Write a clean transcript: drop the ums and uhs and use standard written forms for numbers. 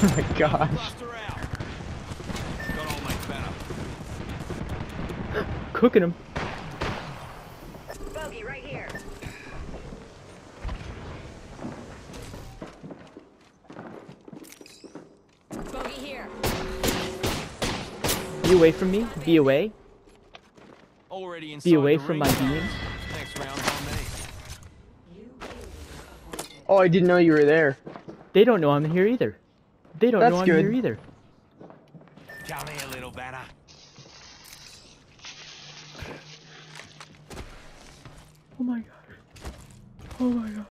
Oh my gosh. Buster out. Got all my better. Cooking him. Bogey right here. Bogey here. Be away from me. Be away. Already inside Be away the from ring. my beams. Next round's on me. Oh, I didn't know you were there. They don't know I'm here either. They don't That's know I'm good. here either. Come here, little better. Oh my gosh. Oh my god.